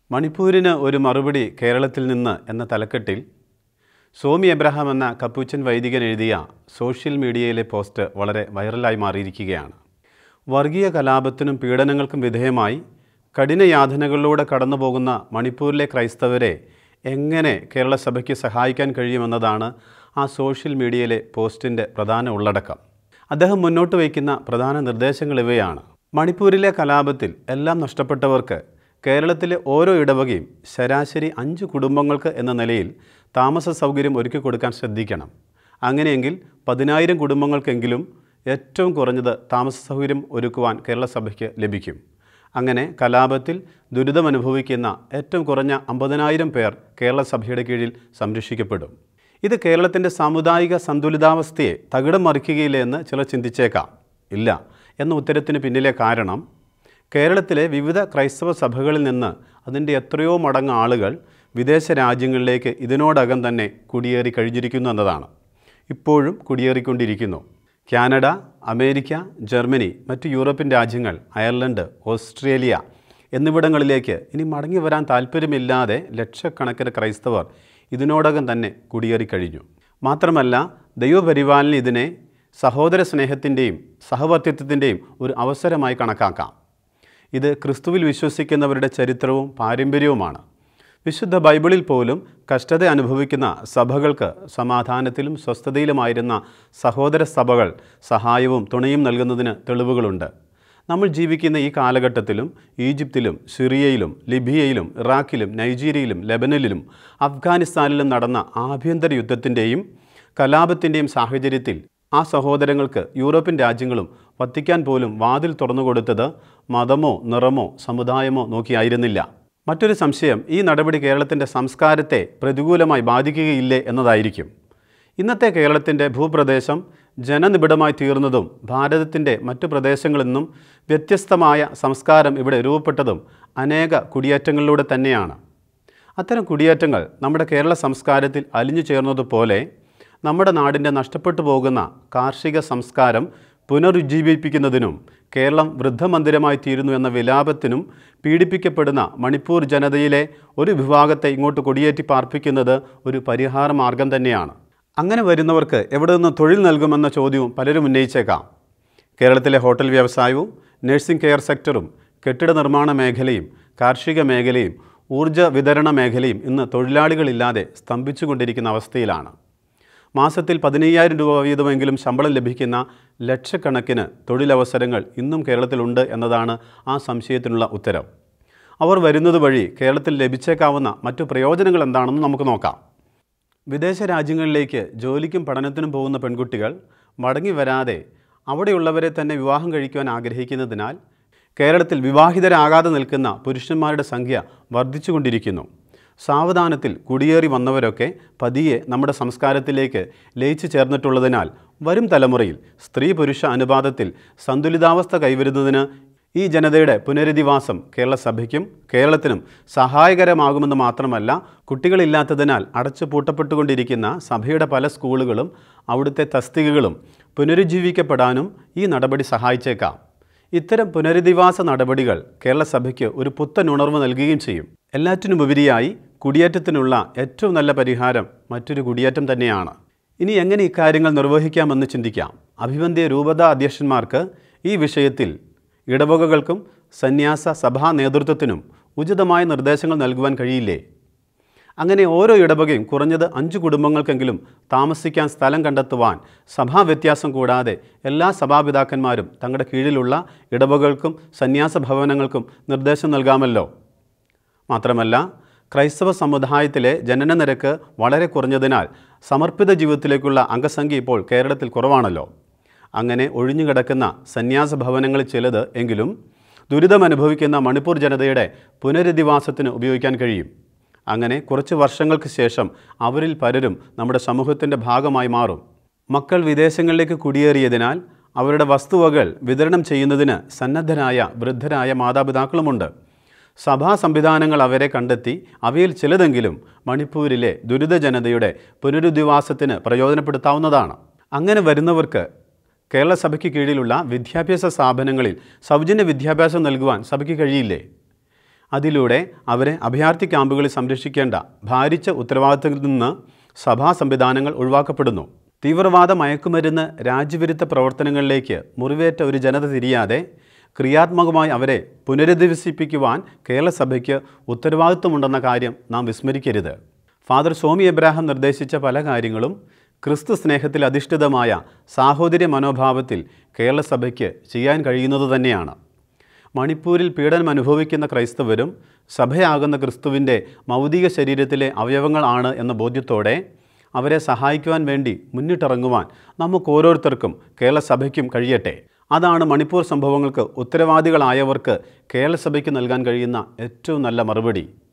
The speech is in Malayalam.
മണിപ്പൂരിന് ഒരു മറുപടി കേരളത്തിൽ നിന്ന് എന്ന തലക്കെട്ടിൽ സോമി എബ്രഹാം എന്ന കപ്പൂച്ചൻ വൈദികൻ എഴുതിയ സോഷ്യൽ മീഡിയയിലെ പോസ്റ്റ് വളരെ വൈറലായി മാറിയിരിക്കുകയാണ്. വർഗീയ കലാപത്തിനും പീഡനങ്ങൾക്കും വിധേയമായി കഠിന യാതനകളിലൂടെ കടന്നുപോകുന്ന മണിപ്പൂരിലെ ക്രൈസ്തവരെ എങ്ങനെ കേരള സഭയ്ക്ക് സഹായിക്കാൻ കഴിയുമെന്നതാണ് ആ സോഷ്യൽ മീഡിയയിലെ പോസ്റ്റിൻ്റെ പ്രധാന ഉള്ളടക്കം. അദ്ദേഹം മുന്നോട്ട് വയ്ക്കുന്ന പ്രധാന നിർദ്ദേശങ്ങൾ ഇവയാണ്. മണിപ്പൂരിലെ കലാപത്തിൽ എല്ലാം നഷ്ടപ്പെട്ടവർക്ക് കേരളത്തിലെ ഓരോ ഇടവകയും ശരാശരി 5 കുടുംബങ്ങൾക്ക് എന്ന നിലയിൽ താമസ സൗകര്യം ഒരുക്കി കൊടുക്കാൻ ശ്രദ്ധിക്കണം. അങ്ങനെയെങ്കിൽ 10,000 കുടുംബങ്ങൾക്കെങ്കിലും ഏറ്റവും കുറഞ്ഞത് താമസ സൗകര്യം ഒരുക്കുവാൻ കേരള സഭയ്ക്ക് ലഭിക്കും. അങ്ങനെ കലാപത്തിൽ ദുരിതമനുഭവിക്കുന്ന ഏറ്റവും കുറഞ്ഞ 50,000 പേർ കേരള സഭയുടെ കീഴിൽ സംരക്ഷിക്കപ്പെടും. ഇത് കേരളത്തിൻ്റെ സാമുദായിക സന്തുലിതാവസ്ഥയെ തകിടം മറിക്കുകയില്ല എന്ന് ചിലർ ചിന്തിച്ചേക്കാം. ഇല്ല എന്ന ഉത്തരത്തിന് പിന്നിലെ കാരണം കേരളത്തിലെ വിവിധ ക്രൈസ്തവ സഭകളിൽ നിന്ന് അതിൻ്റെ എത്രയോ മടങ്ങ് ആളുകൾ വിദേശ രാജ്യങ്ങളിലേക്ക് ഇതിനോടകം തന്നെ കുടിയേറി കഴിഞ്ഞിരിക്കുന്നു എന്നതാണ്. ഇപ്പോഴും കുടിയേറിക്കൊണ്ടിരിക്കുന്നു. കാനഡ, അമേരിക്ക, ജർമ്മനി, മറ്റ് യൂറോപ്യൻ രാജ്യങ്ങൾ, അയർലൻഡ്, ഓസ്ട്രേലിയ എന്നിവിടങ്ങളിലേക്ക് ഇനി മടങ്ങി വരാൻ താല്പര്യമില്ലാതെ ലക്ഷക്കണക്കിന് ക്രൈസ്തവർ ഇതിനോടകം തന്നെ കുടിയേറിക്കഴിഞ്ഞു. മാത്രമല്ല, ദൈവപരിപാലന ഇതിനെ സഹോദര സ്നേഹത്തിൻ്റെയും സഹവർത്തിത്വത്തിൻ്റെയും ഒരു അവസരമായി കണക്കാക്കാം. ഇത് ക്രിസ്തുവിൽ വിശ്വസിക്കുന്നവരുടെ ചരിത്രവും പാരമ്പര്യവുമാണ്. വിശുദ്ധ ബൈബിളിൽ പോലും കഷ്ടത അനുഭവിക്കുന്ന സഭകൾക്ക് സമാധാനത്തിലും സ്വസ്ഥതയിലുമായിരുന്ന സഹോദര സഭകൾ സഹായവും തുണയും നൽകുന്നതിന് തെളിവുകളുണ്ട്. നമ്മൾ ജീവിക്കുന്ന ഈ കാലഘട്ടത്തിലും ഈജിപ്തിലും സിറിയയിലും ലിബിയയിലും ഇറാഖിലും നൈജീരിയയിലും ലെബനനിലും അഫ്ഗാനിസ്ഥാനിലും നടന്ന ആഭ്യന്തര യുദ്ധത്തിൻ്റെയും കലാപത്തിൻ്റെയും സാഹചര്യത്തിൽ ആ സഹോദരങ്ങൾക്ക് യൂറോപ്യൻ രാജ്യങ്ങളും വത്തിക്കാൻ പോലും വാതിൽ തുറന്നുകൊടുത്തത് മതമോ നിറമോ സമുദായമോ നോക്കിയായിരുന്നില്ല. മറ്റൊരു സംശയം ഈ നടപടി കേരളത്തിൻ്റെ സംസ്കാരത്തെ പ്രതികൂലമായി ബാധിക്കുകയില്ലേ എന്നതായിരിക്കും. ഇന്നത്തെ കേരളത്തിൻ്റെ ഭൂപ്രദേശം ജനനിബിഡമായി തീർന്നതും ഭാരതത്തിൻ്റെ മറ്റു പ്രദേശങ്ങളിൽ നിന്നും വ്യത്യസ്തമായ സംസ്കാരം ഇവിടെ രൂപപ്പെട്ടതും അനേക കുടിയേറ്റങ്ങളിലൂടെ തന്നെയാണ്. അത്തരം കുടിയേറ്റങ്ങൾ നമ്മുടെ കേരള സംസ്കാരത്തിൽ അലിഞ്ഞു ചേർന്നതുപോലെ നമ്മുടെ നാടിൻ്റെ നഷ്ടപ്പെട്ടു പോകുന്ന കാർഷിക സംസ്കാരം പുനരുജ്ജീവിപ്പിക്കുന്നതിനും കേരളം വൃദ്ധമന്ദിരമായി തീരുന്നു എന്ന വിലാപത്തിനും പീഡിപ്പിക്കപ്പെടുന്ന മണിപ്പൂർ ജനതയിലെ ഒരു വിഭാഗത്തെ ഇങ്ങോട്ട് കൊടിയേറ്റി പാർപ്പിക്കുന്നത് ഒരു പരിഹാര മാർഗം തന്നെയാണ്. അങ്ങനെ വരുന്നവർക്ക് എവിടെ നിന്ന് തൊഴിൽ നൽകുമെന്ന ചോദ്യവും പലരും ഉന്നയിച്ചേക്കാം. കേരളത്തിലെ ഹോട്ടൽ വ്യവസായവും നഴ്സിംഗ് കെയർ സെക്ടറും കെട്ടിട നിർമ്മാണ മേഖലയും കാർഷിക മേഖലയും ഊർജ്ജ വിതരണ മേഖലയും ഇന്ന് തൊഴിലാളികളില്ലാതെ സ്തംഭിച്ചുകൊണ്ടിരിക്കുന്ന അവസ്ഥയിലാണ്. മാസത്തിൽ 15,000 രൂപ വീതമെങ്കിലും ശമ്പളം ലഭിക്കുന്ന ലക്ഷക്കണക്കിന് തൊഴിലവസരങ്ങൾ ഇന്നും കേരളത്തിലുണ്ട് എന്നതാണ് ആ സംശയത്തിനുള്ള ഉത്തരം. അവർ വരുന്നത് വഴി കേരളത്തിൽ ലഭിച്ചേക്കാവുന്ന മറ്റു പ്രയോജനങ്ങൾ എന്താണെന്ന് നമുക്ക് നോക്കാം. വിദേശ രാജ്യങ്ങളിലേക്ക് ജോലിക്കും പഠനത്തിനും പോകുന്ന പെൺകുട്ടികൾ മടങ്ങി വരാതെ അവിടെയുള്ളവരെ തന്നെ വിവാഹം കഴിക്കുവാൻ ആഗ്രഹിക്കുന്നതിനാൽ കേരളത്തിൽ വിവാഹിതരാകാതെ നിൽക്കുന്ന പുരുഷന്മാരുടെ സംഖ്യ വർദ്ധിച്ചുകൊണ്ടിരിക്കുന്നു. സാവധാനത്തിൽ കുടിയേറി വന്നവരൊക്കെ പതിയെ നമ്മുടെ സംസ്കാരത്തിലേക്ക് ലയിച്ചു ചേർന്നിട്ടുള്ളതിനാൽ വരും തലമുറയിൽ സ്ത്രീ പുരുഷ അനുപാതത്തിൽ സന്തുലിതാവസ്ഥ കൈവരുന്നതിന് ഈ ജനതയുടെ പുനരധിവാസം കേരള സഭയ്ക്കും കേരളത്തിനും സഹായകരമാകുമെന്ന് മാത്രമല്ല, കുട്ടികളില്ലാത്തതിനാൽ അടച്ചു പൂട്ടപ്പെട്ടുകൊണ്ടിരിക്കുന്ന സഭയുടെ പല സ്കൂളുകളും അവിടുത്തെ തസ്തികകളും പുനരുജ്ജീവിക്കപ്പെടാനും ഈ നടപടി സഹായിച്ചേക്കാം. ഇത്തരം പുനരധിവാസ നടപടികൾ കേരള സഭയ്ക്ക് ഒരു പുത്തൻ ഉണർവ് നൽകുകയും ചെയ്യും. എല്ലാറ്റിനുമുപരിയായി കുടിയേറ്റത്തിനുള്ള ഏറ്റവും നല്ല പരിഹാരം മറ്റൊരു കുടിയേറ്റം തന്നെയാണ്. ഇനി എങ്ങനെ ഇക്കാര്യങ്ങൾ നിർവഹിക്കാമെന്ന് ചിന്തിക്കാം. അഭിവന്ദ്യ രൂപതാ അധ്യക്ഷന്മാർക്ക് ഈ വിഷയത്തിൽ ഇടവകകൾക്കും സന്യാസ സഭാ നേതൃത്വത്തിനും ഉചിതമായ നിർദ്ദേശങ്ങൾ നൽകുവാൻ കഴിയില്ലേ? അങ്ങനെ ഓരോ ഇടവകയും കുറഞ്ഞത് 5 കുടുംബങ്ങൾക്കെങ്കിലും താമസിക്കാൻ സ്ഥലം കണ്ടെത്തുവാൻ സഭാ വ്യത്യാസം കൂടാതെ എല്ലാ സഭാപിതാക്കന്മാരും തങ്ങളുടെ കീഴിലുള്ള ഇടവകകൾക്കും സന്യാസ ഭവനങ്ങൾക്കും നിർദ്ദേശം നൽകാമല്ലോ. മാത്രമല്ല, ക്രൈസ്തവ സമുദായത്തിലെ ജനന നിരക്ക് വളരെ കുറഞ്ഞതിനാൽ സമർപ്പിത ജീവിതത്തിലേക്കുള്ള അംഗസംഖ്യ ഇപ്പോൾ കേരളത്തിൽ കുറവാണല്ലോ. അങ്ങനെ ഒഴിഞ്ഞുകിടക്കുന്ന സന്യാസ ഭവനങ്ങളിൽ ചിലത് എങ്കിലും ദുരിതമനുഭവിക്കുന്ന മണിപ്പൂർ ജനതയുടെ പുനരധിവാസത്തിന് ഉപയോഗിക്കാൻ കഴിയും. അങ്ങനെ കുറച്ച് വർഷങ്ങൾക്ക് ശേഷം അവരിൽ പലരും നമ്മുടെ സമൂഹത്തിൻ്റെ ഭാഗമായി മാറും. മക്കൾ വിദേശങ്ങളിലേക്ക് കുടിയേറിയതിനാൽ അവരുടെ വസ്തുവകൾ വിതരണം ചെയ്യുന്നതിന് സന്നദ്ധരായ വൃദ്ധരായ മാതാപിതാക്കളുമുണ്ട്. സഭാ സംവിധാനങ്ങൾ അവരെ കണ്ടെത്തി അവയിൽ ചിലതെങ്കിലും മണിപ്പൂരിലെ ദുരിത ജനതയുടെ പുനരധിവാസത്തിന് പ്രയോജനപ്പെടുത്താവുന്നതാണ്. അങ്ങനെ വരുന്നവർക്ക് കേരള സഭയ്ക്ക് കീഴിലുള്ള വിദ്യാഭ്യാസ സ്ഥാപനങ്ങളിൽ സൗജന്യ വിദ്യാഭ്യാസം നൽകുവാൻ സഭയ്ക്ക് കഴിയില്ലേ? അതിലൂടെ അവരെ അഭയാർത്ഥി ക്യാമ്പുകളിൽ സംരക്ഷിക്കേണ്ട ഭാരിച്ച ഉത്തരവാദിത്തത്തിൽ നിന്ന് സഭാ സംവിധാനങ്ങൾ ഒഴിവാക്കപ്പെടുന്നു. തീവ്രവാദ, മയക്കുമരുന്ന്, രാജ്യവിരുദ്ധ പ്രവർത്തനങ്ങളിലേക്ക് മുറിവേറ്റ ഒരു ജനത തിരിയാതെ ക്രിയാത്മകമായി അവരെ പുനരധിവസിപ്പിക്കുവാൻ കേരള സഭയ്ക്ക് ഉത്തരവാദിത്വമുണ്ടെന്ന കാര്യം നാം വിസ്മരിക്കരുത്. ഫാദർ സോമി എബ്രാഹാം നിർദ്ദേശിച്ച പല കാര്യങ്ങളും ക്രിസ്തു സ്നേഹത്തിൽ അധിഷ്ഠിതമായ സാഹോദര്യ മനോഭാവത്തിൽ കേരള സഭയ്ക്ക് ചെയ്യാൻ കഴിയുന്നത് തന്നെയാണ്. മണിപ്പൂരിൽ പീഡനം അനുഭവിക്കുന്ന ക്രൈസ്തവരും സഭയാകുന്ന ക്രിസ്തുവിൻ്റെ മൗതിക ശരീരത്തിലെ അവയവങ്ങളാണ് എന്ന ബോധ്യത്തോടെ അവരെ സഹായിക്കുവാൻ വേണ്ടി മുന്നിട്ടിറങ്ങുവാൻ നമുക്ക് ഓരോരുത്തർക്കും കേരള സഭയ്ക്കും കഴിയട്ടെ. അതാണ് മണിപ്പൂർ സംഭവങ്ങൾക്ക് ഉത്തരവാദികളായവർക്ക് കേരള സഭയ്ക്ക് നൽകാൻ കഴിയുന്ന ഏറ്റവും നല്ല മറുപടി.